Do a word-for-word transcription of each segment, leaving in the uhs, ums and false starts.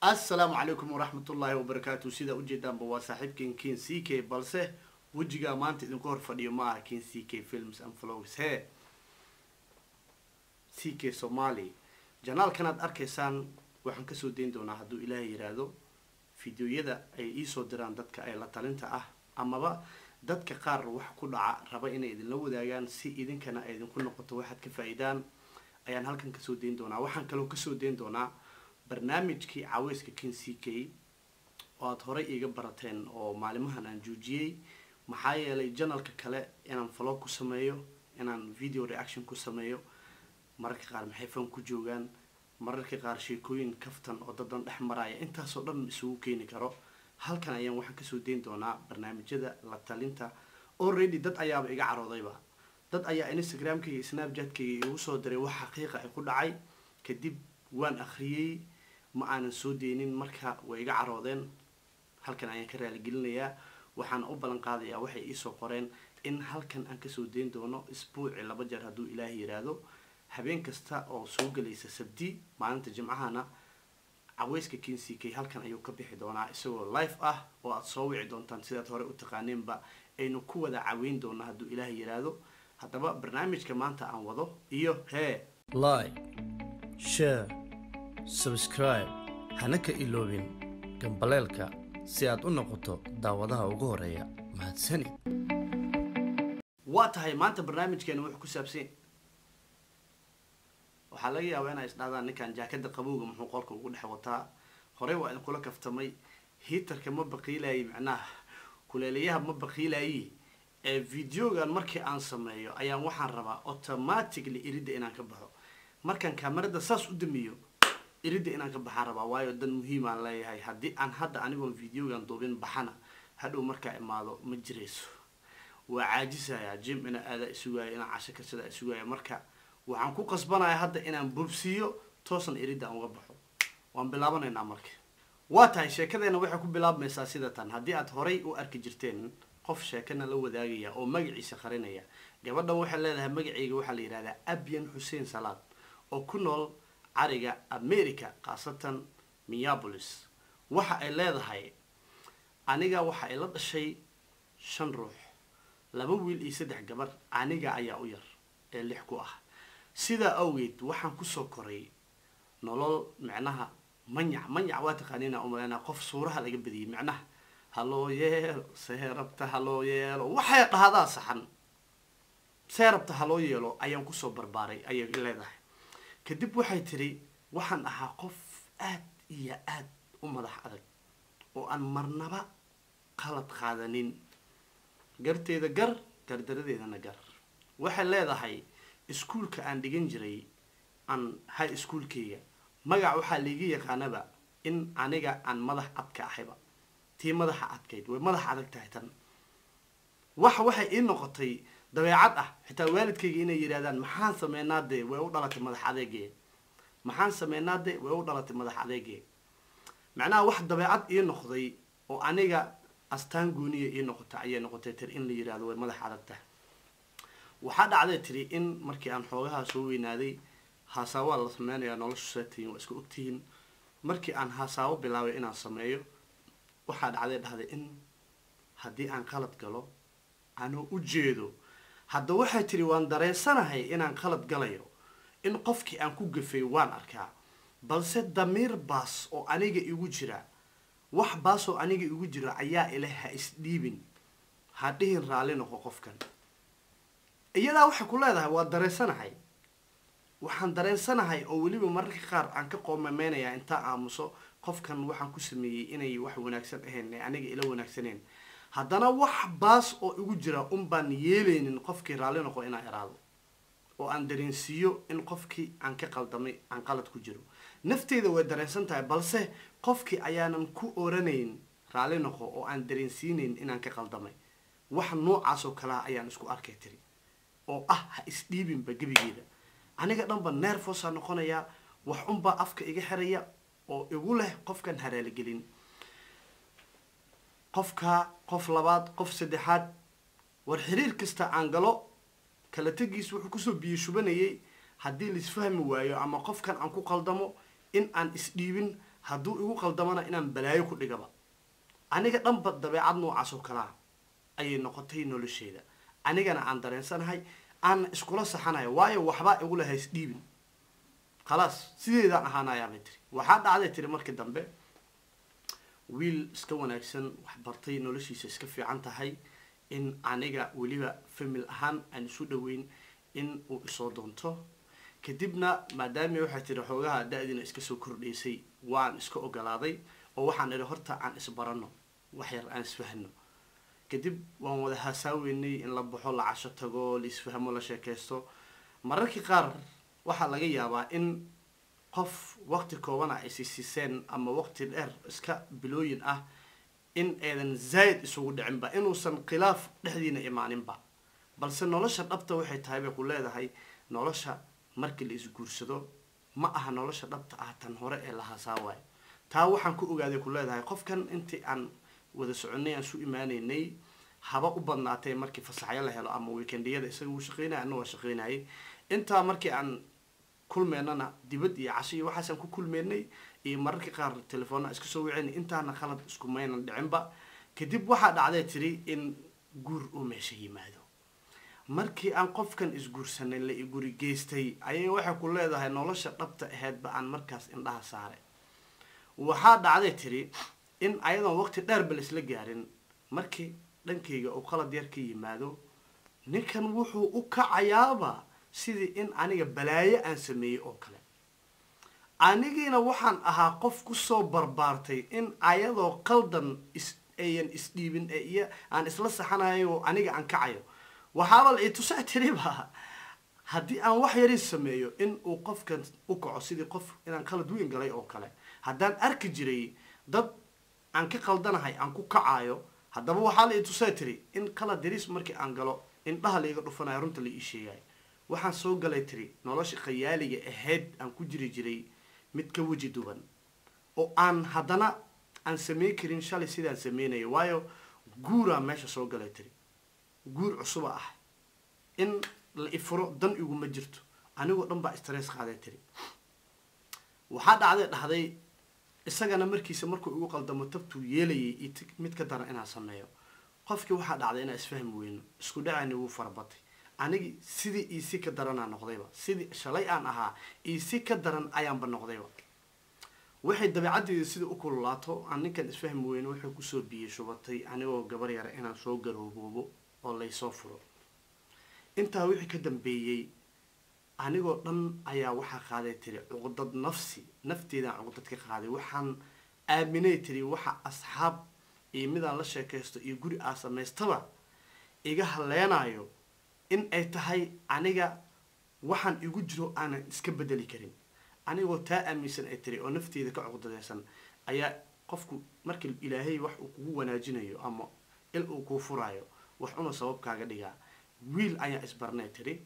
السلام عليكم ورحمة الله وبركاته. سيدا وجدان بوا صاحبكين كين سي كي بلسه وجيغا مانت idinku hor fadhiyo ma كين سي كي films and vlogs he سي كي Somali janaal kanaad arkaysaan waxaan ka soo deyn doonaa haduu Ilaahay yiraahdo fiidiyoyada ay ii soo diraan dadka ay la talinta ah amaba dadka qaar wax ku dhaca raba inay idin la wadaagaan si idinkana ay idinku noqoto waxaad ka faa'iidaan ayaan halkan ka soo deyn doonaa. waxaan kaloo ka soo deyn doonaa barnaamijkii caweyska كين سي كي oo aad hore iiga barateen oo maalimahan aan joojiyay maxaa yeelay channelka kale inaan vlog ku sameeyo inaan video reaction ku sameeyo mararka qaar maxay fan ku joogaan mararka qaar sheekooyin kaftan oo dadan dhex maraya intaas oo dhan isugu keeni karo. halkan ayaan waxaan ka soo deyn doonaa barnaamijyada la talinta. already dad ayaaba iga caroodayba dad ayaa Instagramka iyo Snapchatka igu soo diray wax xaqiiqo ah ku dhacay kadib waan akhriyay ma aanan soo deynin marka way iga caroodeen. halkan ayaan ka raali gelinayaa waxaan u balan qaadayaa waxay ii soo qoreen in halkan aan ka soo deyn doono isbuuci laba jeer haduu Ilaahay yiraahdo habeen kasta oo soo galaysa sabti maalinta jimcahana caweyska كين سي كي halkan ayuu ka bixi doonaa isagoo live ah oo aad soo wici doontaan sidaad hore u taqaaneenba aynu ku wada caweyn doonaa haduu Ilaahay yiraahdo. hadaba barnaamijka maanta aan wado iyo he like share subscribe hanaka iloobin gambaleelka si aad u noqoto daawadaha ugu horeeya mahadsanid. waa tahay maanta barnaamijkeena wuxuu ku saabsan waxaa laga yaabaa inay isdhaadaan ninkan jaakada qabowga muxuu qolka ugu dhex wataa. hore waa in kula kaftamay heaterka ma baqiilayay macnaha kuleelayaha ma baqiilayay ee videogan markii aan sameeyo ayaan waxaan rabaa automatically irida inaan ka baxo markaan kamarada saas u damiyo irida inaan ka baxaan rabaa waayo dan muhiim aan leeyahay haddii aan hadda anigoon videogan duubin baxana hadhow markaa imaado ma jirayso waa caajisaya jim ina aada isugaaya inaan casho karsada isugaaya marka waxaan ku qasbanayaa hadda inaan bubsiyo toosan irida aan uga baxo waan bilaabanaynaa marka. waa tahay sheekadeena waxay ku bilaabmaysaa sida tan. haddii aad horay u arki jirteen qof sheekana la wadaagaya oo magaciisa qarinaya gabadhan waxay leedahay magacayga waxaa la yiraahdaa Abyan Hussein Salaad oo ku nool cariga America qaasatan Minneapolis. waxa ay leedahay aniga waxa ay la dhashay shan ruux laba wiil iyo saddex gabar aniga ayaa u yar ee lix ku ah sida awgeed waxaan ku soo koray nolol macnaha manyac manyac waa taqaaniina u maleena qof suuraha laga badiyay macnaha haloo yeelo seerabta haloo yeelo waxay dhahdaa saxan seerabta haloo yeelo ayaan ku soo barbaaray ayay leedahay. kadib waxay tiri waxaan ahaa qof aad iyo aad u madax adag oo aan marnaba qalad qaadanin garteeda gar gardaradeedana gar. waxay leedahay iskuulka aan dhigan jiray aan high schoolkeyga magac waxaa liiga yaqaanaba in aniga aan madax adka ahayba tii madaxa adkayd way madax adag tahay tan. waxa waxay ii noqotay dabeecad ah xitaa waalidkayga inay yiraahdaan maxaan sameynaa de way u dhalatay madax adeegee maxaan sameynaa de way u dhalatay madax adeegee macnaha wax dabeecad ii noqday oo aniga astaan gooniya ii noqotay ayay noqotay tir in la yiraahdo way madax adag tahay. waxaa dhacday tiri in markii aan xoogaha soo weynaaday haasaabo la sameeyo nolosha seetiin waa isku ogtihiin markii aan haasaabo bilaabay inaan sameeyo waxaa dhacday dhahday in haddii aan qalad galo anoo u jeedo hadda waxay tiri waan dareensanahay inaan qalad galayo in qofkii aan ku gafay waan arkaa balse damiir baas oo aniga igu jira wax baas oo aniga igu jira ayaa ilaaha isdhiibin ha dhihin raali noqo qofkan. iyadaa waxay ku leedahay waa dareensanahay waxaan dareensanahay oo weliba mararka qaar aan ka qoomameynayaa intaa aamuso qofkan waxaan ku sameeyey inay wax wanaagsan ahayn aniga ila wanaagsaneen haddana wax baas oo igu jira un baan yeelaynin qofkii raali noqo inaan iraado oo aan dareensiiyo in qofkii aan ka qaldamay aan qalad ku jiro. nafteeda way dareensan tahay balse qofkii ayaanan ku oranayn raali noqo oo aan dareensiinayn inaan ka qaldamay. wax noocaas oo kale ayaan isku arkay tiri oo ah ha isdhiibinba gebigeeda aniga dhanba nervous aan noqonayaa wax unba afka iga xiraya oo igu leh qofkan haraali gelin qofka qof labaad qof saddexaad war xiriir kasta aan galo kala tagiis wuxuu ku soo biyo shubanayay haddii la isfahmi waayo ama qofkan aan ku qaldamo in aan isdhiibin hadduu igu qaldamana inaan balaayo ku dhigaba aniga dhanba dabeecad noocaas oo kalaa ayay noqotay nolosheeda anigana aan dareensanahay aan iskula saxanayo waayo waxbaa igu lahayd isdhiibin khalaas sideedaan ahaanayaa bay tiri waxaa dhacday tiri markii dambe wiil iska wanaagsan wax bartay noloshiisa iska fiican tahay in aniga weliba famil ahaan aan isu dhaweyn in uu isoo doonto kadibna maadaama waxay tiri xoogaha da-diina iska soo kordhaysay waan iska ogolaaday oo waxaan idhi horta aan isbarano wax yar aan isfahno kadib waan wada hasaaweynay in la baxo la casho tago la isfahmo la sheekaysto mararkii qaar waxaa laga yaabaa in qof waqti koobana ay siiseen ama waqti dheer iska bilooyin ah in aydan zaid isugu dhicinba inuusan khilaaf dhexdiina imaaninba balse nolosha dhabta waxay tahay bay ku leedahay nolosha markii la isguursado ma aha nolosha dhabta ah tan hore ee la hasaawayo taa waxaan ku ogaaday ku leedahay qofkan intii aan wada soconay aan su imaanaynay haba u badnaatay markii fasaxyo la helo ama weekendiyada isaga uu shaqeynay anna waa shaqeynayay intaa markii aan kulmeennana dibad iyo casho iyo waxaasaan ku kulmeynay iyo mararka qaar telefoona iska soo wicin intaana qalad isku maynan dhicinba kadib waxaa dhacday tiri in guur uu meesha yimaado markii aan qofkan isguursanay la iguri geystay ayay waxay ku leedahay nolosha dhabta ahaydba aan markaas indhaha saaray waxaa dhacday tiri in ayadoon waqti dheer bal isla gaarin markii dhankayga uu qalad yar ka yimaado ninkan wuxuu u kacayaaba sidii in aniga balaayo aan sameeyey oo kale anigiina waxaan ahaa qof kusoo barbaartay in ayadoo qaldan is ayan isdhiibin ee iyo aan isla saxanayo oo aniga aan kacayo waxaaba la itusaa tiriba haddii aan wax yarin sameeyo in uu qofkan u kaco sidii qof inaan qalad weyn galay oo kale haddaan arki jiray dad aan ka qaldanahay aan ku kacayo haddaba waxaa la itusaa tiri in qalad daris markii aan galo indhaha la iga dhufanayo runta la ii sheegay waxaan soo galay tiri nolosha khayaaliga ahayd aan ku jiri jiray mid ka waji duwan oo aan haddana aan sameyn karin shalay sidaan sameynayo waayo guuraa meesha soo galay tiri guur cusuba ah in la ifuro dan iguma jirto anigoo dhan baa stress qaaday tiri waxaa dhacday dhahday isagana markiisa markuu igu qaldamo tabtuu yeelayay iyo mid ka daran inaan sameeyo qofkii waxaa dhacday inaan isfahmi weyno isku dhacayna wuu farabatay anigi sidii iisi ka daranaa noqdayba sidii shalay aan ahaa iisi ka daran ayaanba noqdayba waxay dabeecaddeeda sida u kululaato aan ninkan isfahmi weyno wuxuu kusoo biyey shubatay anigoo gabar yara inaan soo garooboobo oo laysoo furo intaa wixii ka dambeeyey anigoo dhan ayaa waxaa qaaday tiri cuqdad nafsi nafteedaan cuqdad ka qaaday waxaan aaminay tiri waxa asxaab iyo midaan la sheekaysto iyo guri aa samaystaba iga haleenayo in ay tahay aniga waxaan igu jiro aanan iska bedeli karin anigoo taa aaminsan ay tiri oo nafteeda ka cuqdadaysan ayaa qofku markii ilaahay wax uu kugu wanaajinayo ama il uu kuu furaayo wax una sabab kaaga dhigaa wiil ayaa isbarnay tiri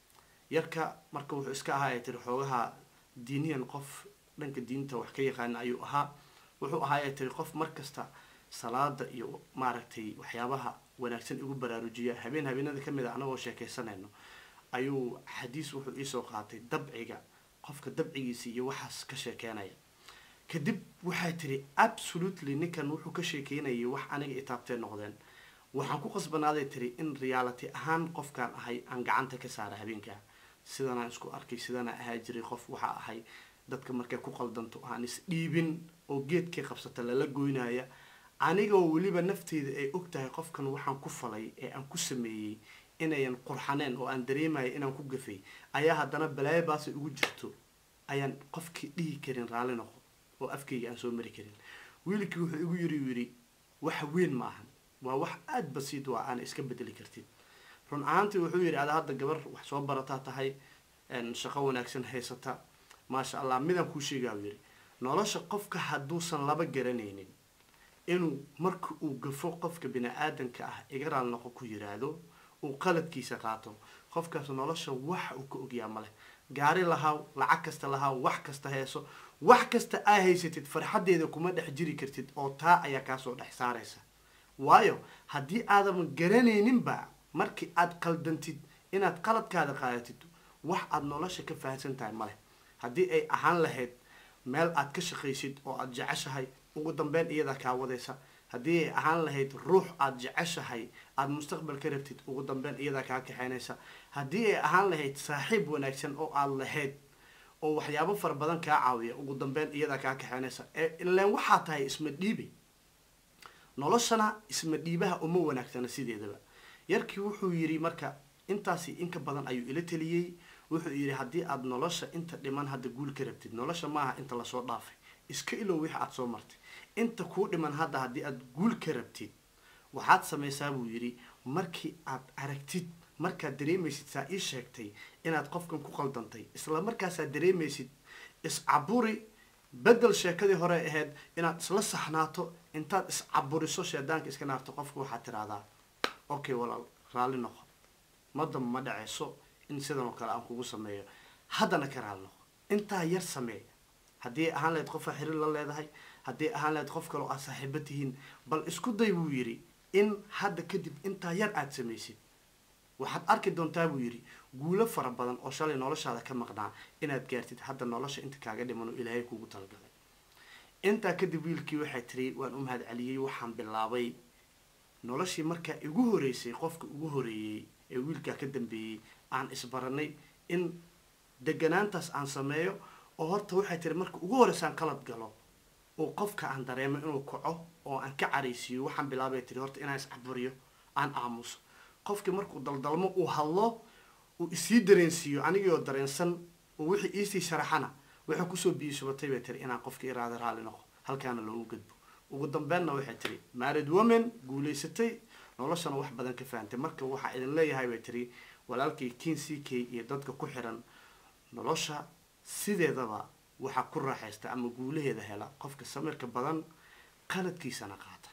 yarka marka wuxuu iska ahaa ay tiri xoogaha diiniyan qof dhanka diinta wax ka yaqaan ayuu ahaa wuxuu ahaa ay tiri qof markasta salaada iyo maaragtay waxyaabaha wanaagsan igu baraarujiya habeen habeenada kamid ah anagoo sheekaysanayno ayuu xadiis wuxuu ii soo qaatay dabciga qofka dabcigiisa iyo waxaas ka sheekeynaya kadib waxay tiri absolutely ninkan wuxuu ka sheekeynayay wax aniga itaabtee noqdeen waxaan ku qasbanaaday tiri in reality ahaan qofkaan ahay aan gacanta ka saara habeenkaa sidanaan isku arkay sidanaa ahaa jiray qof waxaa ahay dadka markay ku qaldanto aan isdhiibin oo geedkay qabsata lala goynaya anigoo weliba nafteeda ay og tahay qofkan waxaan ku falay ee aan ku sameeyey inayan qurxaneen oo aan dareemayo inaan ku gafay ayaa haddana balaayo baasa ugu jirto ayaan qofkii dhihi karin raalli noqo oo afkayga aan soo mari karin wiilkii wuxuu igu yiri yiri wax weyn ma ahan waa wax aad basiid waa aan iska bedeli kartid run ahaantii wuxuu yiri ada hadda gabar wax soo barataa tahay shaqo wanaagsan haysata maasha allah midaan kuu sheegaa yiri nolosha qofka hadduusan laba garanaynin inuu marka uu gafo qofka bini'aadanka ah iga raal noqo ku yiraahdo uu qaladkiisa qaato qofkaas nolosha wax uu ka ogyaa male gaari lahaa lacag kasta lahaa wax kasta heeso wax kasta aa haysatid farxadeeda kuma dhex jiri kartid oo taa ayaa kaasoo dhex saaraysa waayo haddii aadan garanayninba markii aad qaldantid inaad qaladkaada qaadatid wax aad nolosha ka fahansan tahay male haddii ay ahaan lahayd meel aad ka shaqaysid oo aad jeceshahay ugu dambeyn iyadaa kaa wadaysa haddii ay ahaan lahayd ruux aad jeceshahay aad mustaqbal ka rabtid ugu dambeyn iyadaa kaa kaxaynaysa haddii ay ahaan lahayd saaxiib wanaagsan oo aad lahayd oo waxyaabo fara badan kaa caawiya ugu dambeyn iyadaa kaa kaxaynaysa ilaan waxaa tahay isma dhiibi noloshana isma dhiibaha uma wanaagsana sideedaba yarkii wuxuu yidhi marka intaasi inka badan ayuu ila taliyey wuxuu yidhi haddii aad nolosha inta dhiman hadda guul ka rabtid nolosha maaha inta lasoo dhaafay iska ilow wixii aad soo martay inta kuu dhiman hadda haddii aad guul ka rabtid waxaad samaysaa buu yidhi markii aad aragtid markaad dareemaysid saa ii sheegtay inaad qofkan ku qaldantay isla markaasaad dareemaysid iscaburi bedel sheekadii hore ahayd inaad isla saxnaato intaad iscaburiso sheedaanka iska naarto qofka waxaad tiraahdaa okay walaal raalli noqo madama ma dhaceyso in sidan oo kale aan kugu sameeyo haddana ka raalli noqo intaa yar samee haddii ay ahaan lahayd qofaa xiriir la leedahay haddii ay ahaan lahayd qof kale oo aad saaxiibo tihiin bal isku day buu yidhi in hadda kadib intaa yar aad samaysid waxaad arki doontaa buu yidhi guulo fara badan oo shalay noloshaada ka maqnaa inaad gaartid hadda nolosha inta kaaga dhiman oo ilaahay kugu talagalay intaa kadib wiilkii waxay tiri waan u mahad celiyey waxaan bilaabay noloshii markaa igu horeysay qofka ugu horeeyey ee wiilkaa ka dambeeyey aan isbaranay in deganaantaas aan sameeyo oo horta waxay tiri marka ugu horeysaan qalad galo oo qofka aan dareemo inuu kaco oo aan ka caraysiiyo waxaan bilaabay tiri horta inaan iscaburiyo aan aamuso qofkii markuu daldalmo uu hadlo uu isii dareensiiyo anigii oo dareensan oo wixii iisii sharaxana waxay kusoo biyishubatay bay tiri inaan qofkii iraada raalli noqo halkaana loogu gudbo ugu dambeynna waxay tiri married woman guulaysatay noloshana wax badan ka fahantay marka waxaa idin leeyahay bay tiri walaalkii kin c k iyo dadka ku xiran nolosha sideedaba waxaa ku raaxaysta ama guulaheeda hela qofka samirka badan qaladkiisana qaata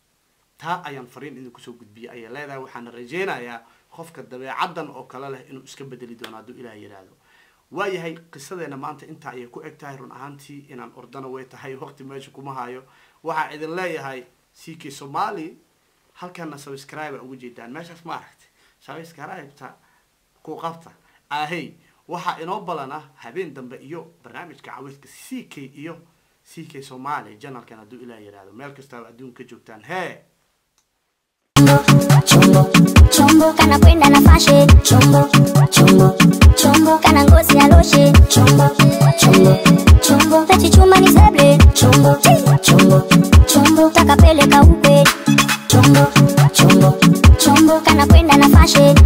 taa ayaan fariin idin kusoo gudbiyay ayay leedahay waxaana rajeynayaa qofka dabeecadan oo kale leh inuu iska bedeli doono hadduu ilaah yidhaahdo waayahay qisadeena maanta intaa ayay ku eg tahay run ahaantii inaan ordana way tahay waqti meesha kuma hayo waxaa idin leeyahay c k somali halkana subscribe ugu jeedaan meeshaas ma aragtay subscribe-ta ku qabta ahey waxaa inoo balana habeen dambe iyo barnaamijka cawiska c k iyo c k somali channelkan hadduu ilaah yidhaahdo meel kastaba adduunka joogtaan hee Chombo, chombo, kana kwenda na fashe. Chombo, chombo, chombo, kana ngozi ya loshe. Chombo, chombo, chombo, tachi chuma ni seble. Chombo, chombo, chombo, takapeleka ukwe. Chombo, chombo, chombo, kana kwenda na fashe.